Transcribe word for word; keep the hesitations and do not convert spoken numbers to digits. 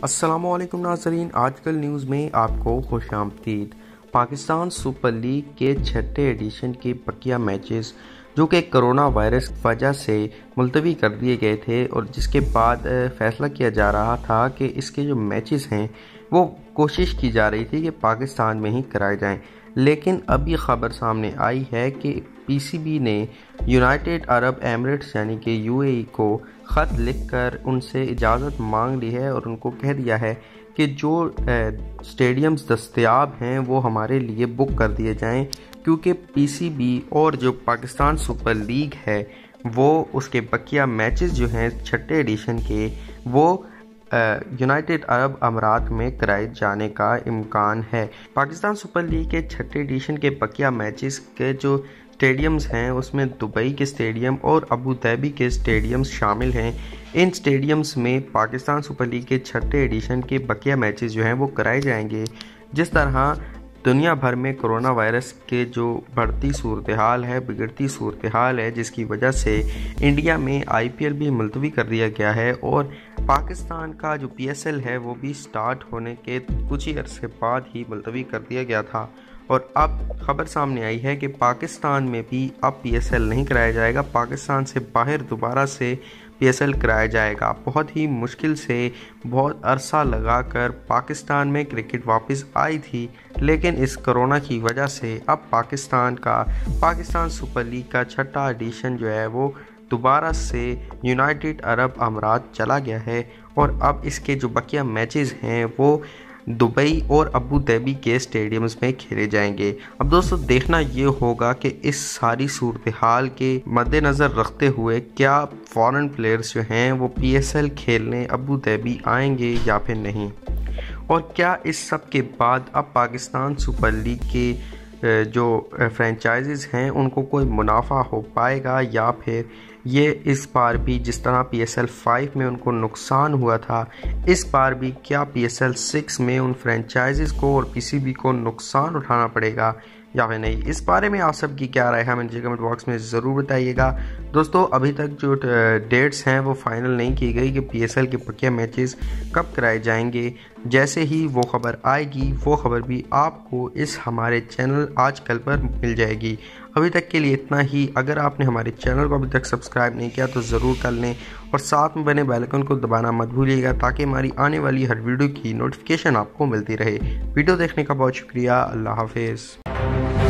अस्सलामुअलैकुम नाज़रीन, आजकल न्यूज़ में आपको खुशामदीद। पाकिस्तान सुपर लीग के छठे एडिशन के बकिया मैचेस जो कि कोरोना वायरस की वजह से मुलतवी कर दिए गए थे और जिसके बाद फैसला किया जा रहा था कि इसके जो मैचेस हैं वो कोशिश की जा रही थी कि पाकिस्तान में ही कराए जाएं, लेकिन अभी खबर सामने आई है कि पीसीबी ने यूनाइटेड अरब एमिरेट्स यानी कि यूएई को ख़त लिखकर उनसे इजाज़त मांग ली है और उनको कह दिया है कि जो स्टेडियम्स दस्तयाब हैं वो हमारे लिए बुक कर दिए जाएं, क्योंकि पीसीबी और जो पाकिस्तान सुपर लीग है वो उसके बकिया मैचेस जो हैं छठे एडिशन के वो यूनाइटेड अरब अमीरात में कराए जाने का इम्कान है। पाकिस्तान सुपर लीग के छठे एडिशन के बकिया मैचेस के जो स्टेडियम्स हैं उसमें दुबई के स्टेडियम और अबू धाबी के स्टेडियम्स शामिल हैं। इन स्टेडियम्स में पाकिस्तान सुपर लीग के छठे एडिशन के बकिया मैचेस जो हैं वो कराए जाएंगे। जिस तरह दुनिया भर में कोरोना वायरस के जो बढ़ती सूरत हाल है, बिगड़ती सूरत हाल है, जिसकी वजह से इंडिया में आईपीएल भी मुलतवी कर दिया गया है और पाकिस्तान का जो पीएसएल है वो भी स्टार्ट होने के कुछ ही अरसे बाद ही मुलतवी कर दिया गया था। और अब खबर सामने आई है कि पाकिस्तान में भी अब पीएसएल नहीं कराया जाएगा, पाकिस्तान से बाहर दोबारा से पीएसएल कराया जाएगा। बहुत ही मुश्किल से बहुत अरसा लगाकर पाकिस्तान में क्रिकेट वापस आई थी, लेकिन इस कोरोना की वजह से अब पाकिस्तान का पाकिस्तान सुपर लीग का छठा एडिशन जो है वो दोबारा से यूनाइटेड अरब अमीरात चला गया है और अब इसके जो बकिया मैचेस हैं वो दुबई और अबू धाबी के स्टेडियम्स में खेले जाएंगे। अब दोस्तों देखना ये होगा कि इस सारी सूरत हाल के मद्देनज़र रखते हुए क्या फॉरेन प्लेयर्स जो हैं वो पीएसएल खेलने अबू धाबी आएंगे या फिर नहीं, और क्या इस सब के बाद अब पाकिस्तान सुपर लीग के जो फ्रेंचाइजीज़ हैं उनको कोई मुनाफा हो पाएगा या फिर ये इस बार भी जिस तरह पी एस एल फाइव में उनको नुकसान हुआ था, इस बार भी क्या पी एस एल सिक्स में उन फ्रेंचाइजीज़ को और पीसीबी को नुकसान उठाना पड़ेगा या फिर नहीं। इस बारे में आप सबकी क्या राय है, हमें नीचे कमेंट बॉक्स में ज़रूर बताइएगा। दोस्तों अभी तक जो डेट्स हैं वो फाइनल नहीं की गई कि पीएसएल के बकिया मैचेस कब कराए जाएंगे। जैसे ही वो खबर आएगी वो खबर भी आपको इस हमारे चैनल आजकल पर मिल जाएगी। अभी तक के लिए इतना ही। अगर आपने हमारे चैनल को अभी तक सब्सक्राइब नहीं किया तो ज़रूर कर लें और साथ में बने बेल आइकन को दबाना मत भूलिएगा ताकि हमारी आने वाली हर वीडियो की नोटिफिकेशन आपको मिलती रहे। वीडियो देखने का बहुत शुक्रिया। अल्लाह हाफिज़।